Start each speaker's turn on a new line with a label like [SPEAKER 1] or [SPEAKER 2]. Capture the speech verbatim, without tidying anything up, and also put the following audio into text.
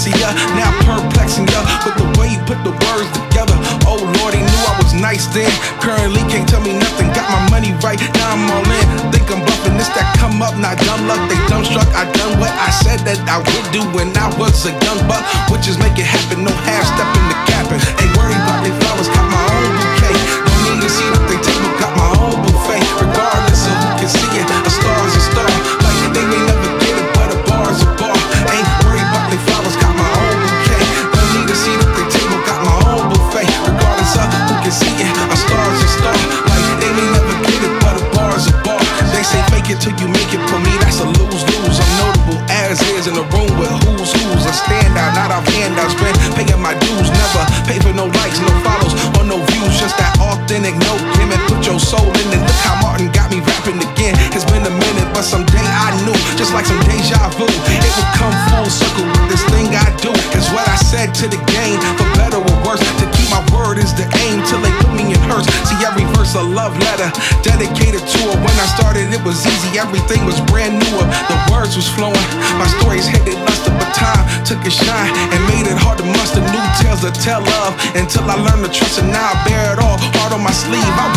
[SPEAKER 1] dyslexia, now perplexing ya with the way he put the words together. Oh Lord, he knew I was nice then. Currently can't tell me nothing, got my money right, now I'm all in. Think I'm bluffing, this that come up, not dumb luck. They dumbstruck, I done what I said that I would do when I was a young buck. Which is make it happen, no half step in the capping. Ain't worried about they flowers, got my own bouquet. Don't need to see what they table, got my own buffet. Regardless of who can see it, a star's a star. Like they may never get it, but a bar's a bar. Ain't worried about they flowers, got my own bouquet. Don't need to see what they table, got my own buffet. Regardless of who can see it, a star's a star. Like they may never get it, but a bar's a bar. They say fake it till you make it, for me that's a lose-lose. I'm notable as is in a room with who's who's. A standout, not off handouts, been paying my dues. Never pay for no likes, no follows, or no views. Just that authentic, no gimmick. Put your soul in it. Look how Marrrtin got me rapping again. It's been a minute, but someday I knew, just like some deja vu, it would come full circle with this thing I do. It's what I said to the game, for better or worse. To keep my word is the aim till they put me in hearse. See every verse a love letter dedicated to her. When I started it was easy, everything was brand newer. The words was flowing, my stories headed luster, but time took a shine and made it hard to muster new tales to tell of. Until I learned to trust, and now I bear it all hard on my sleeve. I